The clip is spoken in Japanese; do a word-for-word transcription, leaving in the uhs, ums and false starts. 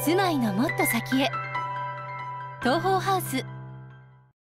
住まいのもっと先へ。東宝ハウス